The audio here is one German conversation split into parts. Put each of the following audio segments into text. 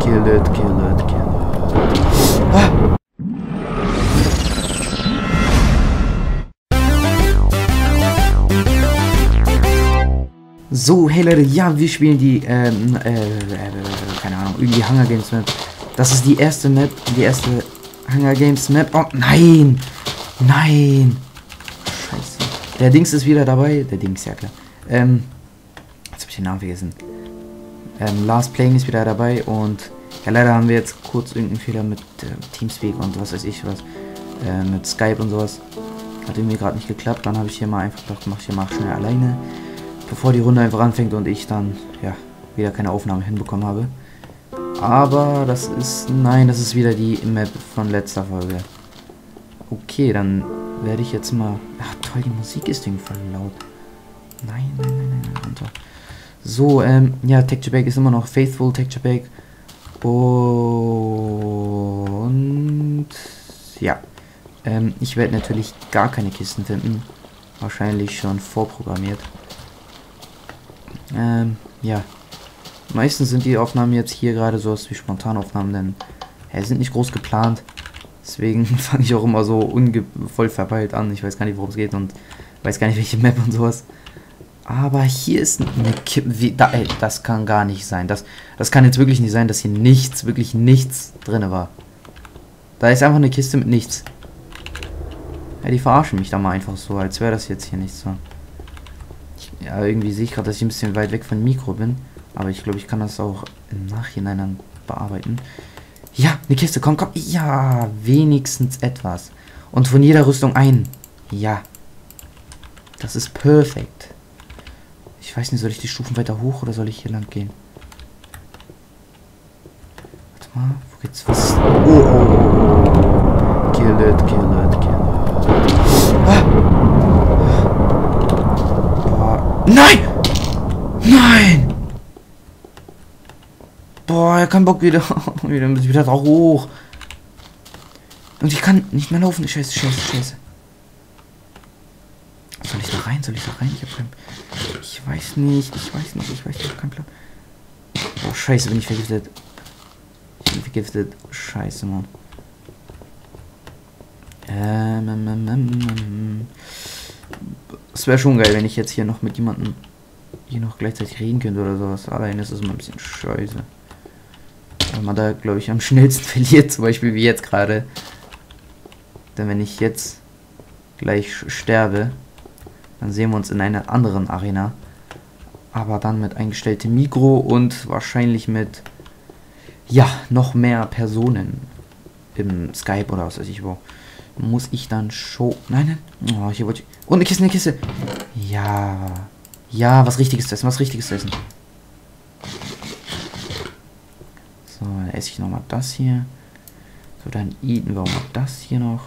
Kill it, kill it, kill it. Ah! So, hey Leute, ja, wir spielen die, keine Ahnung, irgendwie Hunger Games Map. Das ist die erste Map, die erste Hunger Games Map. Oh, nein! Nein! Scheiße. Der Dings ist wieder dabei. Der Dings, ja klar. Jetzt hab ich den Namen vergessen. Last Playing ist wieder dabei und ja, leider haben wir jetzt kurz irgendeinen Fehler mit Teamspeak und was weiß ich was. Mit Skype und sowas. Hat irgendwie gerade nicht geklappt. Dann habe ich hier mal einfach gedacht, mach ich hier mal schnell alleine. Bevor die Runde einfach anfängt und ich dann, ja, wieder keine Aufnahme hinbekommen habe. Aber das ist, nein, das ist wieder die Map von letzter Folge. Okay, dann werde ich jetzt mal, ach toll, die Musik ist irgendwie voll laut. Nein, nein, nein, nein, runter. So, ja, Texture ist immer noch Faithful Texture. Und, ja, ich werde natürlich gar keine Kisten finden. Wahrscheinlich schon vorprogrammiert. Ja. Meistens sind die Aufnahmen jetzt hier gerade so wie Spontanaufnahmen, denn sind nicht groß geplant. Deswegen fange ich auch immer so voll verpeilt an. Ich weiß gar nicht, worum es geht und weiß gar nicht, welche Map und sowas. Aber hier ist eine Kippe. Das kann gar nicht sein. Das kann jetzt wirklich nicht sein, dass hier nichts, wirklich nichts drin war. Da ist einfach eine Kiste mit nichts. Ja, die verarschen mich da mal einfach so, als wäre das jetzt hier nichts so. Ja, irgendwie sehe ich gerade, dass ich ein bisschen weit weg von Mikro bin. Aber ich glaube, ich kann das auch im Nachhinein dann bearbeiten. Ja, eine Kiste, komm, komm. Ja, wenigstens etwas. Und von jeder Rüstung ein. Ja. Das ist perfekt. Ich weiß nicht, soll ich die Stufen weiter hoch oder soll ich hier lang gehen? Warte mal, wo geht's? Was? Oh, oh, oh. Kill it, kill it, kill it. Ah. Nein! Nein! Boah, er kann Bock wieder. wieder da hoch. Und ich kann nicht mehr laufen. Scheiße, scheiße, scheiße. Soll ich da rein? Soll ich da rein? Ich weiß nicht. Ich weiß nicht. Ich habe keinen Plan. Boah, scheiße, bin ich vergiftet. Ich bin vergiftet. Scheiße, Mann. Es wäre schon geil, wenn ich jetzt hier noch mit jemandem hier noch gleichzeitig reden könnte oder sowas. Allein ist es immer ein bisschen scheiße. Weil man da, glaube ich, am schnellsten verliert, zum Beispiel wie jetzt gerade. Denn wenn ich jetzt gleich sterbe, dann sehen wir uns in einer anderen Arena. Aber dann mit eingestelltem Mikro und wahrscheinlich mit, ja, noch mehr Personen im Skype oder was weiß ich wo. Muss ich dann schon... Nein, nein. Oh, hier wollte ich... Oh, eine Kiste, eine Kiste. Ja. Ja, was Richtiges zu essen, was Richtiges zu essen. So, dann esse ich nochmal das hier. So, dann eaten wir auch mal das hier noch.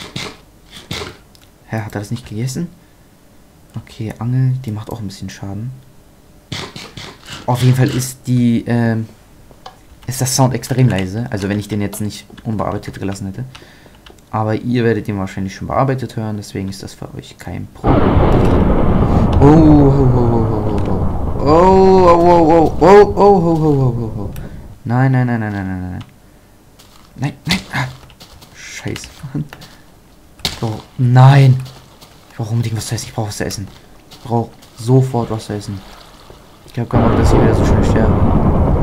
Hä, hat er das nicht gegessen? Okay, Angel, die macht auch ein bisschen Schaden. Auf jeden Fall ist die... ist das Sound extrem leise. Also wenn ich den jetzt nicht unbearbeitet gelassen hätte. Aber ihr werdet ihn wahrscheinlich schon bearbeitet hören, deswegen ist das für euch kein Problem. Oh, oh, oh, oh, oh, oh, oh, oh, oh, oh, oh, oh, oh. Nein, nein, nein, nein, nein, nein, nein. Nein, nein. Ah. Scheiße, Mann. Oh, nein. Ich brauche unbedingt was zu essen. Ich brauche was zu essen. Ich brauche sofort was zu essen. Ich habe keinen Bock, dass ich wieder so schnell sterbe.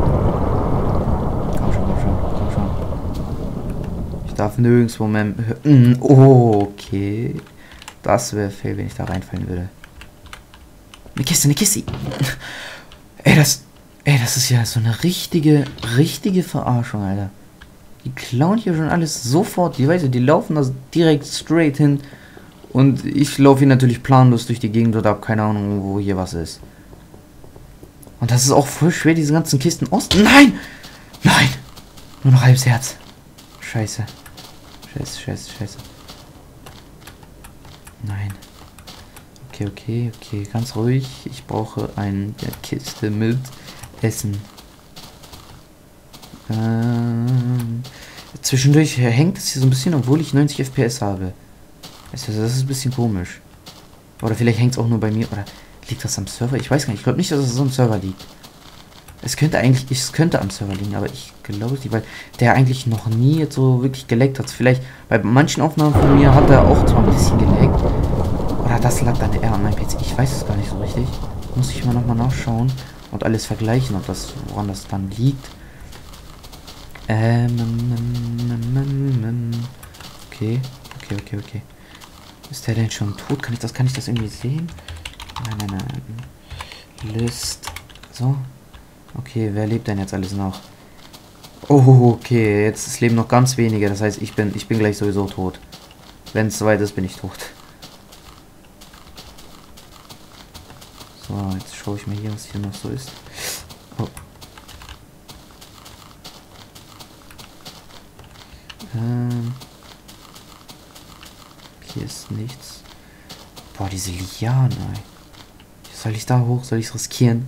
Ich darf nirgendwo mehr... Oh, okay. Das wäre fail, wenn ich da reinfallen würde. Eine Kiste, eine Kiste. Ey, das ist ja so eine richtige Verarschung, Alter. Die klauen hier schon alles sofort. Die laufen da direkt straight hin. Und ich laufe hier natürlich planlos durch die Gegend und habe keine Ahnung, wo hier was ist. Und das ist auch voll schwer, diese ganzen Kisten aus... Nein! Nein! Nur noch halbes Herz. Scheiße. Scheiße, scheiße, scheiße. Nein. Okay, okay, okay. Ganz ruhig. Ich brauche eine Kiste mit Essen. Zwischendurch hängt es hier so ein bisschen, obwohl ich 90 FPS habe. Das ist ein bisschen komisch. Oder vielleicht hängt es auch nur bei mir. Oder liegt das am Server? Ich weiß gar nicht. Ich glaube nicht, dass es am Server liegt. Es könnte am Server liegen, aber ich glaube nicht, weil der eigentlich noch nie jetzt so wirklich geleckt hat. Vielleicht bei manchen Aufnahmen von mir hat er auch zwar ein bisschen geleckt. Oder das lag dann eher an meinem PC. Ich weiß es gar nicht so richtig. Muss ich mal nochmal nachschauen und alles vergleichen, woran das dann liegt. Okay. Ist der denn schon tot? Kann ich das irgendwie sehen? Nein. List. So. Okay, wer lebt denn jetzt alles noch? Oh, okay, jetzt leben noch ganz wenige. Das heißt, ich bin gleich sowieso tot. Wenn es soweit ist, bin ich tot. So, jetzt schaue ich mal hier, was hier noch so ist. Oh. Hier ist nichts. Boah, diese Lianen, ey. Soll ich da hoch? Soll ich es riskieren?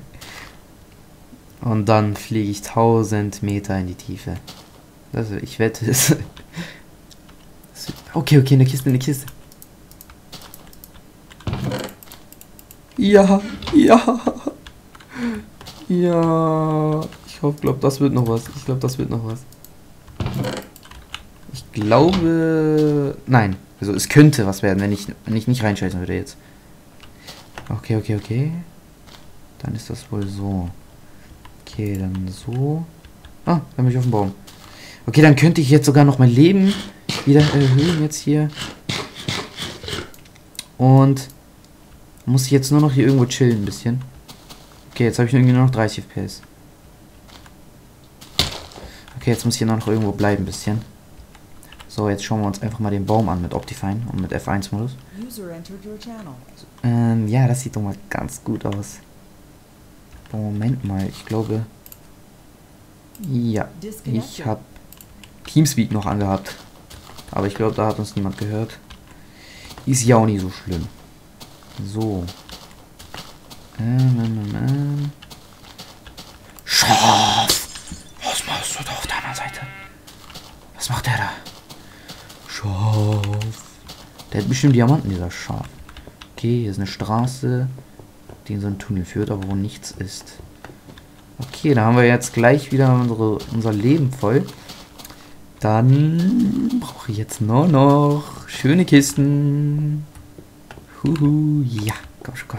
Und dann fliege ich 1000 Meter in die Tiefe. Also, ich wette es. Okay, eine Kiste. Ja. Ich glaube, das wird noch was. Ich glaube... Nein. Also, es könnte was werden, wenn ich nicht reinscheißen würde jetzt. Okay. Dann ist das wohl so. Okay, dann so. Ah, dann bin ich auf dem Baum. Okay, dann könnte ich jetzt sogar noch mein Leben wieder erhöhen jetzt hier. Und muss ich jetzt nur noch hier irgendwo chillen ein bisschen. Okay, jetzt habe ich irgendwie nur noch 30 FPS. Okay, jetzt muss ich hier noch irgendwo bleiben ein bisschen. So, jetzt schauen wir uns einfach mal den Baum an mit Optifine und mit F1-Modus. Ja, das sieht doch mal ganz gut aus. Moment mal, ich glaube... Ja, ich habe Teamspeak noch angehabt. Aber ich glaube, da hat uns niemand gehört. Ist ja auch nicht so schlimm. So. Schaf! Was machst du da auf der anderen Seite? Was macht der da? Schaf. Der hat bestimmt Diamanten, dieser Schaf. Okay, hier ist eine Straße, die in so einen Tunnel führt, aber wo nichts ist. Okay, da haben wir jetzt gleich wieder unser Leben voll. Dann brauche ich jetzt nur noch schöne Kisten. Ja, komm schon.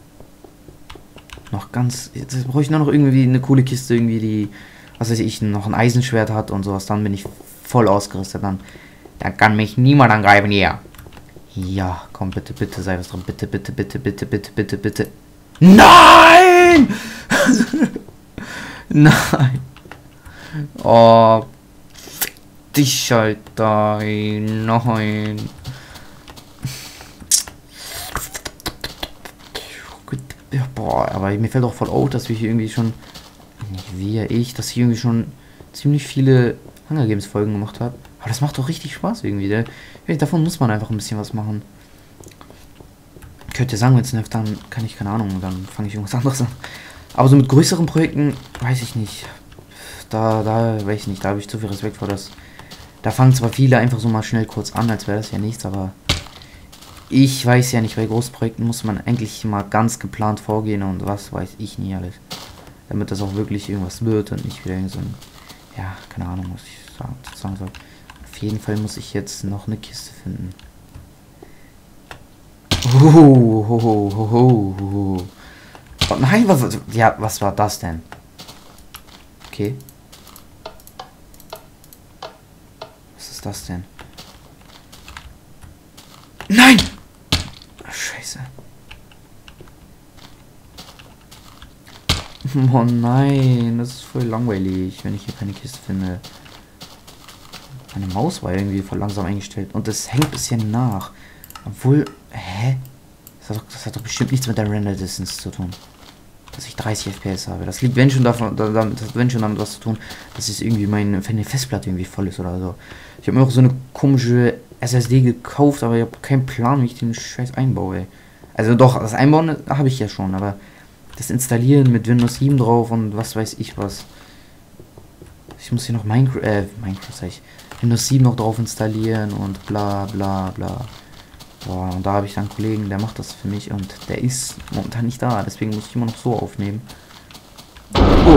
Noch ganz... Jetzt brauche ich nur noch irgendwie eine coole Kiste, irgendwie die... Was weiß ich, noch ein Eisenschwert hat und sowas. Dann bin ich voll ausgerüstet. Dann kann mich niemand angreifen hier. Ja, komm, bitte, sei was dran. Bitte. Nein! Nein. Oh. Dich, Alter. Nein. Boah, aber mir fällt auch voll auf, dass wir hier irgendwie schon... dass ich irgendwie schon ziemlich viele Hunger Games Folgen gemacht habe. Aber das macht doch richtig Spaß irgendwie. Davon muss man einfach ein bisschen was machen. Könnt ihr sagen, wenn es nervt, dann kann ich, keine Ahnung, dann fange ich irgendwas anderes an. Aber so mit größeren Projekten, weiß ich nicht. Da weiß ich nicht, da habe ich zu viel Respekt vor das. Da fangen zwar viele einfach so mal schnell kurz an, als wäre das ja nichts, aber ich weiß ja nicht, bei Großprojekten muss man eigentlich mal ganz geplant vorgehen und was weiß ich nie alles. Damit das auch wirklich irgendwas wird und nicht wieder so ein, ja, keine Ahnung, was ich sagen soll. Auf jeden Fall muss ich jetzt noch eine Kiste finden. Oh, nein, was war das denn? Okay. Was ist das denn? Nein! Ach, Scheiße. Oh nein, das ist voll langweilig, wenn ich hier keine Kiste finde. Meine Maus war irgendwie voll langsam eingestellt und das hängt ein bisschen nach. Obwohl, hä? Das hat doch bestimmt nichts mit der Render Distance zu tun. Dass ich 30 FPS habe. Das liegt, wenn schon damit was zu tun, dass es irgendwie meine Festplatte irgendwie voll ist oder so. Ich habe mir auch so eine komische SSD gekauft, aber ich habe keinen Plan, wie ich den Scheiß einbaue, ey. Also doch, das Einbauen habe ich ja schon, aber das Installieren mit Windows 7 drauf und was weiß ich was. Ich muss hier noch Windows 7 noch drauf installieren und bla bla bla. Boah, und da habe ich dann einen Kollegen, der macht das für mich und der ist momentan nicht da, deswegen muss ich immer noch so aufnehmen.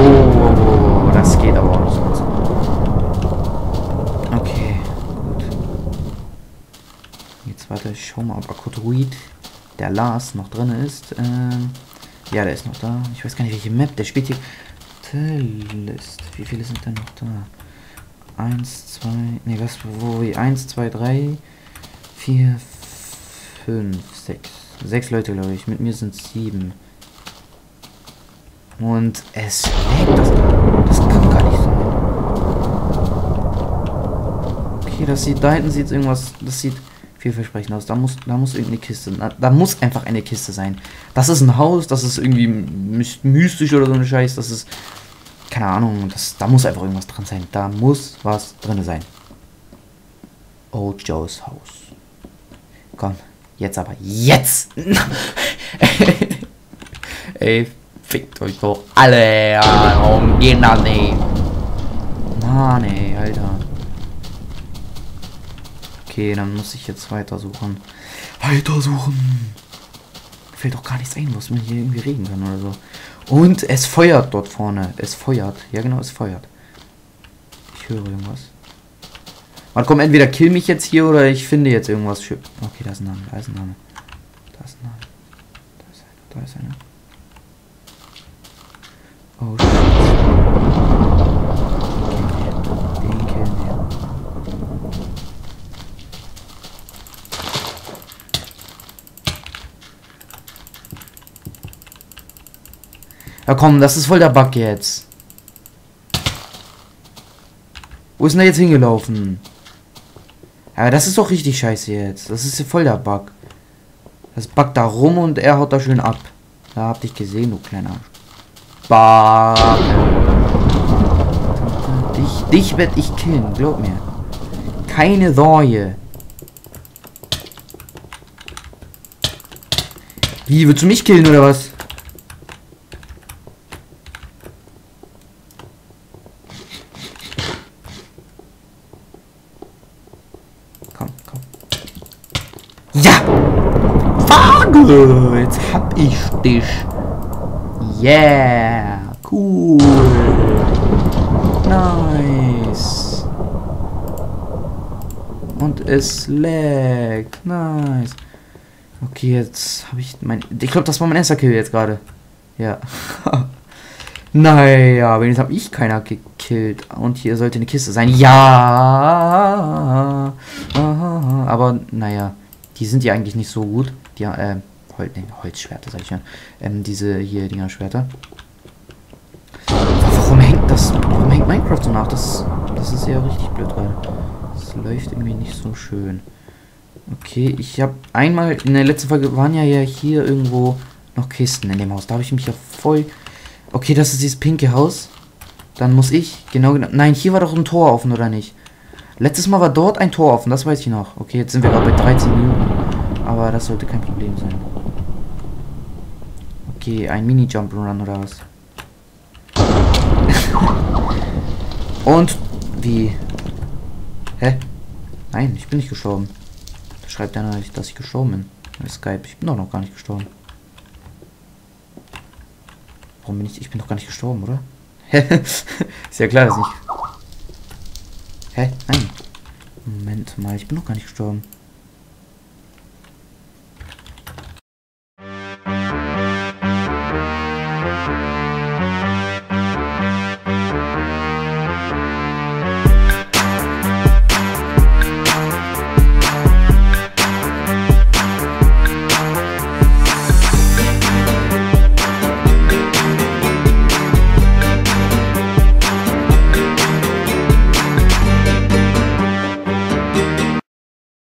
Warte, ich schau mal, ob Akkutoid, der Lars, noch drin ist. Ja, der ist noch da. Ich weiß gar nicht, welche Map. Der spielt hier. List. Wie viele sind denn noch da? 1, 2. Ne, was? Wo? 1, 2, 3, 4, 5, 6. 6 Leute, glaube ich. Mit mir sind 7. Und es leckt. Das kann gar nicht sein. Okay, das sieht. Da hinten sieht irgendwas. Das sieht vielversprechend aus. Da muss irgendeine Kiste. Da muss einfach eine Kiste sein. Das ist ein Haus, das ist irgendwie mystisch oder so eine Scheiß. Das ist. Keine Ahnung. Da muss einfach irgendwas dran sein. Da muss was drin sein. Old Joes Haus. Komm. Jetzt aber. Jetzt! Ey, fickt euch doch alle. Ja, warum geht das nicht? Mann, ey, Alter. Okay, dann muss ich jetzt weitersuchen. Fällt doch gar nichts ein, was man hier irgendwie reden kann oder so. Und es feuert dort vorne. Es feuert. Ja genau, es feuert. Ich höre irgendwas. Man kommt entweder kill mich jetzt hier oder ich finde jetzt irgendwas. Okay, da ist ein Name. Da ist ein Name. Da ist ein Name. Da ist einer. Oh shit. Den killen wir. Ja komm, das ist voll der Bug jetzt. Wo ist denn der jetzt hingelaufen? Aber das ist doch richtig scheiße jetzt. Das ist voll der Bug. Das buggt da rum und er haut da schön ab. Da hab dich gesehen, du kleiner Bug. Dich werd ich killen, glaub mir. Keine Sorge. Wie, willst du mich killen oder was? Komm. Ja! Vogel! Jetzt hab ich dich. Yeah! Cool! Nice! Und es laggt. Nice. Okay, jetzt habe ich mein... Ich glaube, das war mein erster Kill jetzt gerade. Ja. Naja, wenigstens habe ich keiner gekillt. Und hier sollte eine Kiste sein. Ja! Aber, naja. Die sind ja eigentlich nicht so gut. Die, Holzschwerter, sag ich ja. Diese hier Dinger-Schwerter. Warum hängt Minecraft so nach? Das ist ja richtig blöd gerade. Das läuft irgendwie nicht so schön. Okay, ich habe einmal, in der letzten Folge waren ja hier irgendwo noch Kisten in dem Haus. Da habe ich mich ja voll... Okay, das ist dieses pinke Haus. Dann muss ich, genau... Nein, hier war doch ein Tor offen, oder nicht? Letztes Mal war dort ein Tor offen, das weiß ich noch. Okay, jetzt sind wir gerade bei 13 Minuten. Aber das sollte kein Problem sein. Okay, ein Mini-Jump-Run oder was? Und... Wie? Hä? Nein, ich bin nicht gestorben. Da schreibt einer, dass ich gestorben bin. Bei Skype. Ich bin doch noch gar nicht gestorben. Warum bin ich... Ich bin doch gar nicht gestorben, oder? Ist ja klar, dass ich... Hä? Nein. Moment mal, ich bin noch gar nicht gestorben.